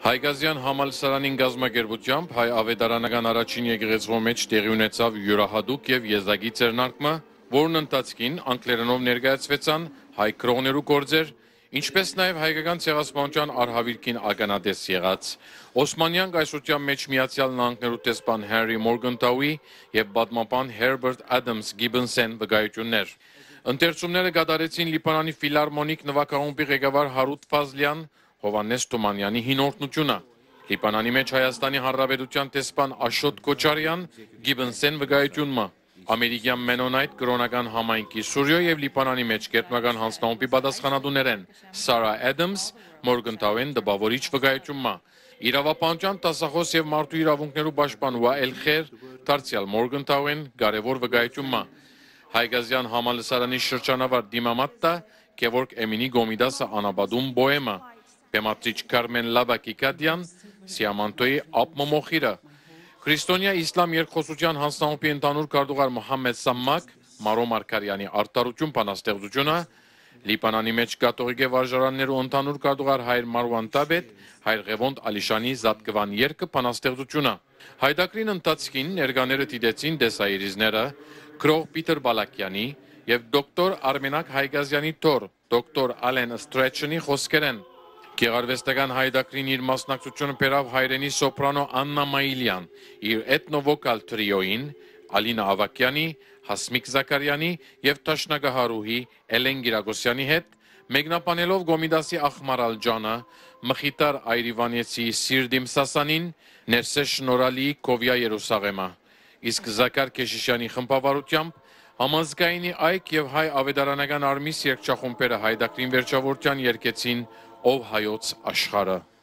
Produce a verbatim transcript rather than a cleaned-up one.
Հայգազյան համալսարանին գազմագերբությամբ հայ ավետարանական առաջին եկեղեցու մեջ տեղի ունեցավ յուրահատուկ եւ եզակի ձեռնարկումը, որն ընթացքին անգլերենով ներկայացվեցան հայ քրոներու գործեր, ինչպես նաեւ հայկական ցեղասպանության արհավիրքին ականատես եղած Օսմանյան կայսրության մեջ Միացյալ Նահանգներու տեսփան Հենրի Մորգանտաուի եւ պատմաբան Հերբերտ Ադամս Գիբոնսեն վկայություններ։ Ընթերցումները կատարեցին Լիբանանի ֆիլարմոնիկ նվագախումբի ղեկավար Հարութ Ֆազլյան, Հովանես Թումանյանի հինորդնությունը, Լիբանանի մեջ Հայաստանի Հանրապետության տեսփան Աշոտ Քոչարյան, Գիբոնսեն վկայությունը, ամերիկյան Մենոնայթ կրոնական համայնքի Սուրիո եւ Լիբանանի մեջ կերտմական հանձնաժողովի պատասխանատուներեն Սարա Ադամս, Մորգանտաուեն դպավորիչ վկայությունը, Իրավապահության տասախոս եւ մարդու իրավունքներու պաշտպան Ուայել Խեր, Դարցիալ Մորգանտաուեն կարևոր վկայությունը, Հայգազյան համալսարանի շրջանավար դիմամատտա Գևորգ Էմինի Գոմիդասը անաբադում բոեմը, Բեմատրիչ Կարմեն Լաբակիկադյան, Սիամանտոյի ապմոմոխիրը, Քրիստոնյա իսլամ երկխոսության հանձնաժողովի ընդհանուր քարտուղար Մոհամմեդ Սամմակ, Մարո Մարգարյանի արտարություն բանաստեղծությունը, Լիբանանի մեջ կաթողիկե վարժարաններու ընդհանուր քարտուղար հայր Մարուան Տաբետ, հայր Ղևոնդ Ալիշանի Զատկվան երկը բանաստեղծությունը։ Հայդակրին ընթացքին ներկաները դիտեցին դեսայրիզները Քրող Պիտեր Բալակյանի եւ դոկտոր Արմենակ Հայգազյանի թոր, դոկտոր Ալեն Ստրեչնի խոսքերեն։ Գեղարվեստական հայդակրին իր մասնակցությունը բերավ հայրենի սոպրանո Աննա Մայիլյան, իր էթնովոկալ տրիոին, Ալինա Ավակյանի, Հասմիկ Զաքարյանի եւ Տաշնագահարուհի Էլեն Գիրագոսյանի հետ, մեկնաբանելով Գոմիդասի Ախմարալ ջանը, Մխիտար Այրիվանեցի Սիրդիմ Սասանին, Ներսե Շնորալի Կովյա Երուսաղեմը, իսկ Զաքար Քեշիշյանի խմբավարությամբ համազգայինի այք եւ հայ ավետարանական արմիս երգչախումբերը հայդակրին վերջավորության երկեցին Ով հայոց աշխարհը։